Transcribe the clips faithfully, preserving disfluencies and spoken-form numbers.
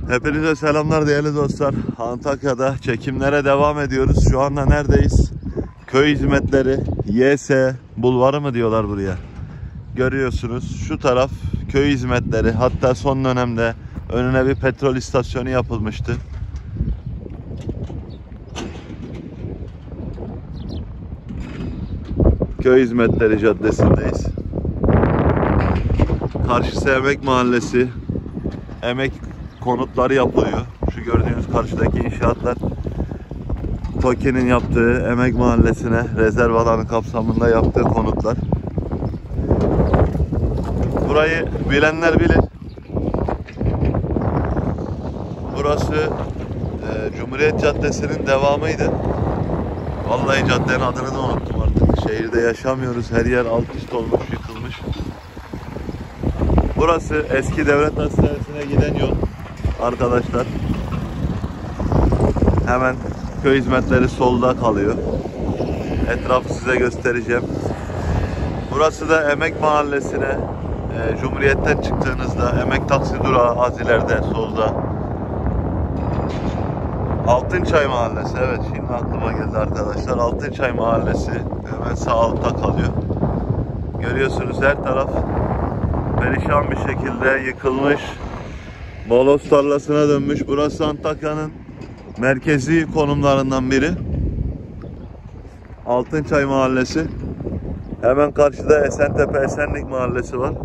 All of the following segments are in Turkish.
Hepinize selamlar değerli dostlar. Antakya'da çekimlere devam ediyoruz. Şu anda neredeyiz? Köy hizmetleri Y S bulvarı mı diyorlar buraya. Görüyorsunuz şu taraf köy hizmetleri. Hatta son dönemde önüne bir petrol istasyonu yapılmıştı. Köy hizmetleri caddesindeyiz. Karşısı Emek Mahallesi. Emek konutları yapılıyor. Şu gördüğünüz karşıdaki inşaatlar TOKİ'nin yaptığı Emek Mahallesi'ne rezerv alanı kapsamında yaptığı konutlar. Burayı bilenler bilir. Burası e, Cumhuriyet Caddesi'nin devamıydı. Vallahi caddenin adını da unuttum artık. Şehirde yaşamıyoruz. Her yer alt üst olmuş, yıkılmış. Burası eski devlet hastanesine giden yol arkadaşlar. Hemen köy hizmetleri solda kalıyor. Etrafı size göstereceğim. Burası da Emek Mahallesi'ne e, Cumhuriyet'ten çıktığınızda Emek taksi durağı az ileride solda. Altınçay Mahallesi, evet şimdi aklıma geldi arkadaşlar. Altınçay Mahallesi hemen sağ altta kalıyor. Görüyorsunuz her taraf perişan bir şekilde yıkılmış. Moloz tarlasına dönmüş. Burası Antakya'nın merkezi konumlarından biri. Altınçay Mahallesi. Hemen karşıda Esentepe Esenlik Mahallesi var.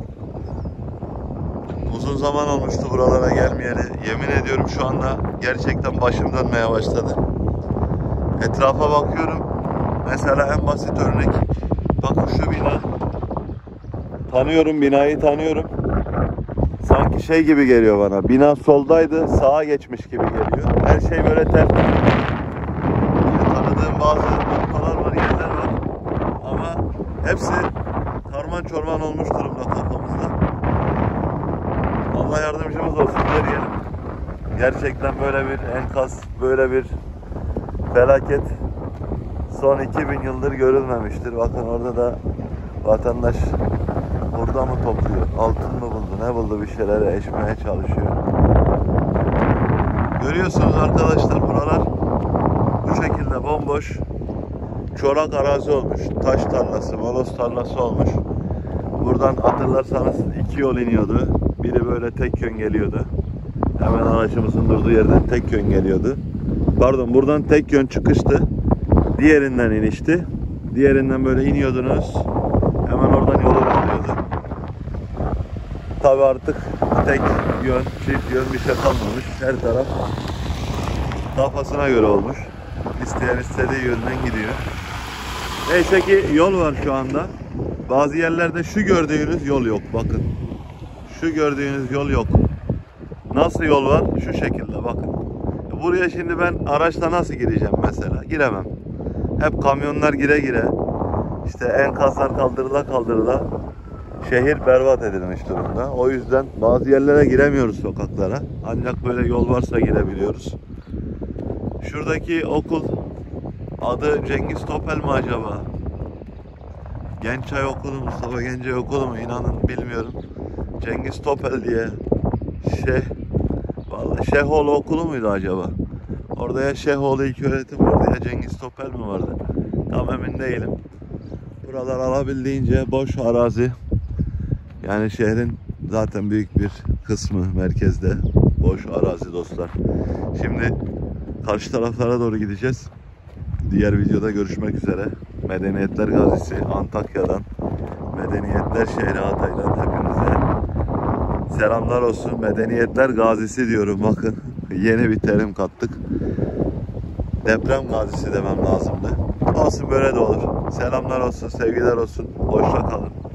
Uzun zaman olmuştu buralara gelmeyeli. Yemin ediyorum şu anda gerçekten başım dönmeye başladı. Etrafa bakıyorum. Mesela en basit örnek. Bakın şu bina. Tanıyorum, binayı tanıyorum. Sanki şey gibi geliyor bana. Bina soldaydı, sağa geçmiş gibi geliyor. Her şey böyle ters. Tanıdığım bazı noktalar var, yerler var. Ama hepsi karman çorman olmuş durumda kafamızda. Allah yardımcımız olsun diyelim. Gerçekten böyle bir enkaz, böyle bir felaket son iki bin yıldır görülmemiştir. Bakın orada da vatandaş burada mı topluyor? Altın mı buldu? Ne buldu? Bir şeyler eşmeye çalışıyor. Görüyorsunuz arkadaşlar buralar bu şekilde bomboş. Çorak arazi olmuş. Taş tarlası, moloz tarlası olmuş. Buradan hatırlarsanız iki yol iniyordu. Biri böyle tek yön geliyordu. Hemen aracımızın durduğu yerden tek yön geliyordu. Pardon, buradan tek yön çıkıştı. Diğerinden inişti. Diğerinden böyle iniyordunuz. Hemen oradan yolu alıyordu. Tabi artık tek yön, çift yön bir şey kalmamış. Her taraf kafasına göre olmuş. İsteyen istediği yönden gidiyor. Neyse ki yol var şu anda. Bazı yerlerde şu gördüğünüz yol yok. Bakın. Şu gördüğünüz yol yok. Nasıl yol var? Şu şekilde bakın. Buraya şimdi ben araçla nasıl gireceğim mesela? Giremem. Hep kamyonlar gire gire. İşte enkazlar kaldırıla kaldırıla şehir berbat edilmiş durumda. O yüzden bazı yerlere giremiyoruz, sokaklara. Ancak böyle yol varsa girebiliyoruz. Şuradaki okul adı Cengiz Topel mi acaba? Gençay Okulu, Mustafa Gencay Okulu mu? İnanın bilmiyorum. Cengiz Topel diye şey, vallahi Şeyhoğlu Okulu muydu acaba? Orada ya Şeyhoğlu İlköğretim vardı ya Cengiz Topel mi vardı? Tam emin değilim. Buralar alabildiğince boş arazi. Yani şehrin zaten büyük bir kısmı merkezde. Boş arazi dostlar. Şimdi karşı taraflara doğru gideceğiz. Diğer videoda görüşmek üzere. Medeniyetler Gazisi Antakya'dan, Medeniyetler şehri Hatay'dan hepinize selamlar olsun. Medeniyetler Gazisi diyorum, bakın. Yeni bir terim kattık. Deprem gazisi demem lazımdı. Olsun, böyle de olur. Selamlar olsun, sevgiler olsun. Hoşça kalın.